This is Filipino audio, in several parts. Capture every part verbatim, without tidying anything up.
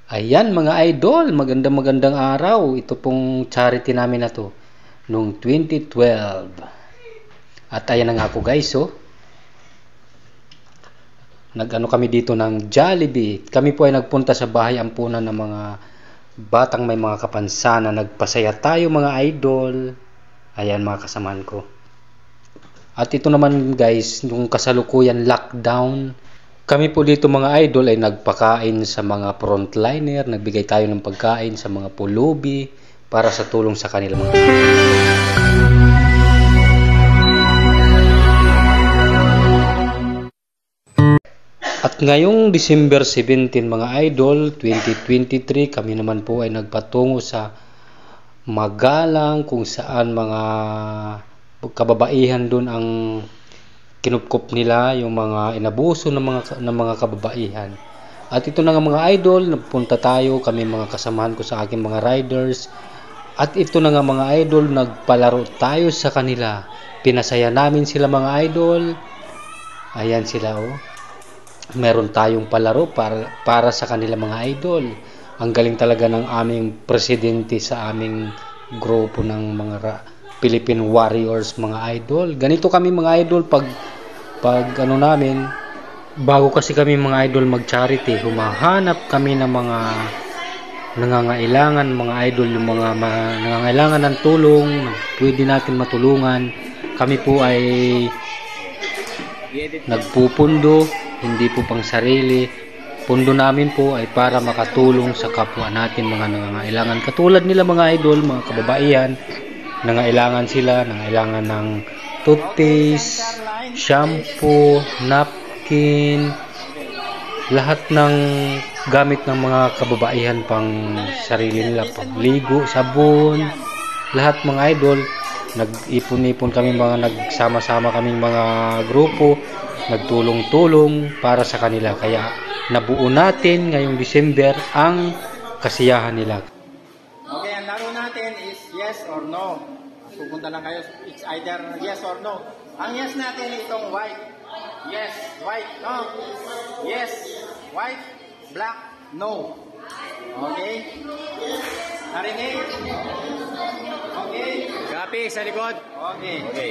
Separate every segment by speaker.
Speaker 1: Ayan mga idol, magandang magandang araw. Ito pong charity namin na to noong twenty twelve. At ayan na nga po guys, oh. Nag-ano kami dito ng Jollibee. Kami po ay nagpunta sa bahay ampunan ng mga batang may mga kapansanan. Nagpasaya tayo mga idol. Ayan mga kasamahan ko. At ito naman guys, yung kasalukuyan lockdown. Kami po dito mga idol ay nagpakain sa mga frontliner, nagbigay tayo ng pagkain sa mga pulubi para sa tulong sa kanila mga At ngayong December seventeen mga idol, twenty twenty-three, kami naman po ay nagpatungo sa Magalang kung saan mga kababaihan doon ang kinupkup nila, yung mga inabuso ng mga ng mga kababaihan. At ito na nga mga idol, napunta tayo, kami mga kasamahan ko sa aking mga riders. At ito na nga mga idol, nagpalaro tayo sa kanila. Pinasaya namin sila mga idol. Ayan sila oh. Meron tayong palaro para, para sa kanila mga idol. Ang galing talaga ng aming presidente sa aming grupo ng mga Philippine Warriors mga idol. Ganito kami mga idol pag pag ano namin, bago kasi kami mga idol mag-charity, humahanap kami ng mga nangangailangan mga idol, yung mga, mga nangangailangan ng tulong, pwede natin matulungan. Kami po ay nagpupundo, hindi po pang sarili. Pundo namin po ay para makatulong sa kapwa natin mga nangangailangan. Katulad nila mga idol, mga kababaihan, nangailangan sila, nangailangan ng toothpaste, shampoo, napkin, lahat ng gamit ng mga kababaihan pang sarili nila, pagligo, sabon, lahat mga idol. Nag-ipon-ipon kami mga nagsama-sama kaming mga grupo, nagtulong-tulong para sa kanila. Kaya nabuo natin ngayong December ang kasiyahan nila.
Speaker 2: Okay, ang laro natin is yes or no. Pupunta lang kayo, it's either yes or no. Ang yes natin itong white. Yes, white, no. Yes, white, black, no. Okay? Narinig? Okay?
Speaker 3: Copy, sa likod.
Speaker 2: Okay.
Speaker 3: Okay.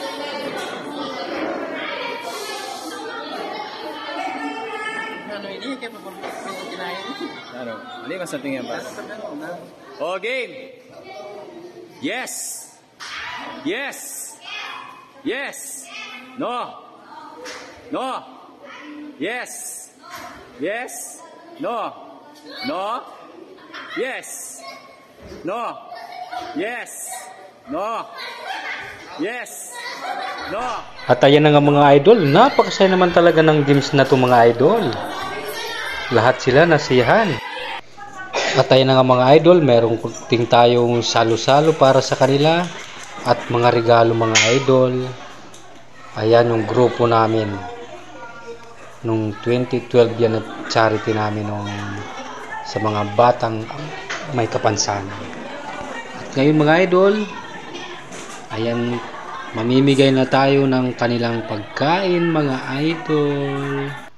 Speaker 2: Ano ini? Kaya pa kinain?
Speaker 3: Ano? Mali ka sa tingin pa. O, game. Yes. Yes. Yes. No. No. Yes. Yes. No. No. Yes. No. Yes. No. Yes. No.
Speaker 1: At ayan na nga mga idol, napakasaya naman talaga ng games na to mga idol. Lahat sila nasiyahan. At ayan na nga mga idol, merong ting tayong salo-salo para sa kanila. At mga regalo mga idol. Ayan yung grupo namin. Nung twenty twelve yan at charity namin nung, sa mga batang may kapansanan. At ngayon mga idol, ayan, mamimigay na tayo ng kanilang pagkain mga idol.